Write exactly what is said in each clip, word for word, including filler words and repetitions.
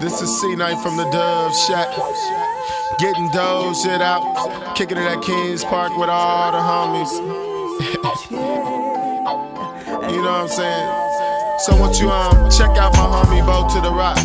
This is C nine from the Dove Shack. Getting dough, shit out. Kicking it at Kings Park with all the homies. You know what I'm saying? So won't you um check out my homie Bo to the Rock.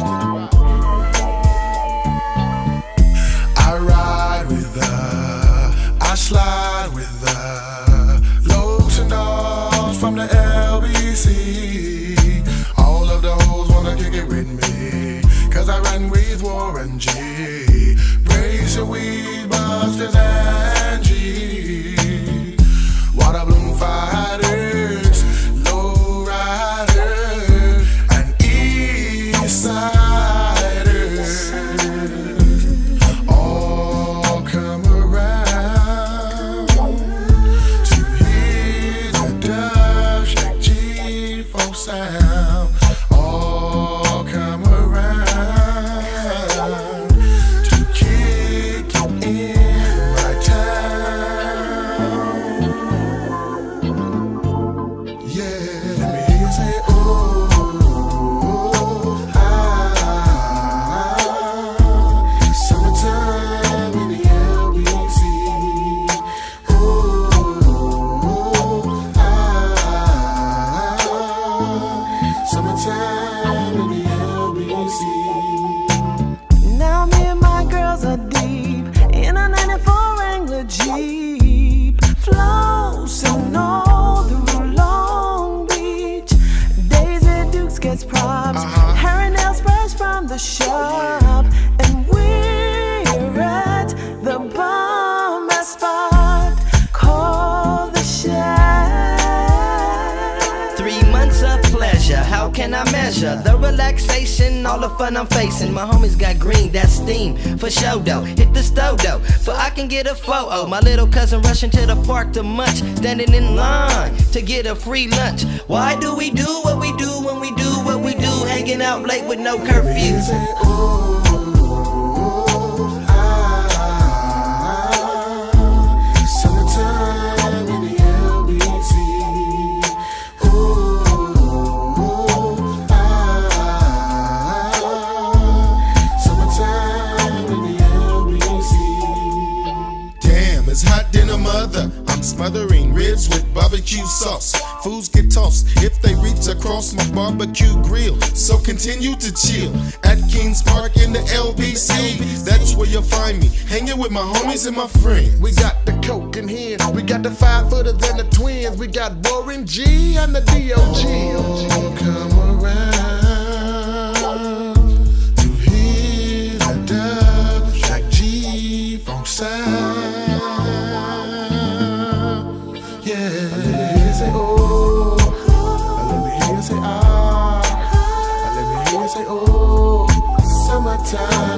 I ride with her, I slide with her. Lows and dogs from the L B C. All of the hoes wanna kick it with me, cause I run with Warren G. Brace your weed busters and G. Water bloom fighters, low riders, and east siders. All come around to hear the Dove Shack G four sound. All come around to kick it in my town. Yeah, let me hear you say, oh, oh, ah, summertime in the L B C. Oh, oh, ah, summertime in the L B C. Now me and my girls are deep in a ninety-four Wrangler Jeep. Flossing all through Long Beach. Daisy Dukes gets props. Uh-huh. Hair and nails fresh from the shop. And we're at the bomb spot called the Shack. Three months of pleasure, how can I measure the relaxation, all the fun I'm facing? My homies got green, that's steam, for show though. Hit the stove though, so I can get a photo. My little cousin rushing to the park to munch, standing in line to get a free lunch. Why do we do what we do when we do what we do? Hanging out late with no curfew. Say, oh, oh, ah, summertime in the L B C. Oh, oh, ah, summertime in the L B C. Damn, it's hot than a mother. I'm smothering ribs with barbecue sauce. Fools get tossed if they reach across my barbecue grill. So continue to chill at Kings Park in the L B C. That's where you'll find me, hanging with my homies and my friends. We got the coke in here, we got the five footers and the twins, we got Warren G and the D O G. Come around to hear the Dove Shack G funk sound. Yeah, let me hear you say oh, let me hear you say ah, let me hear you say oh, summertime.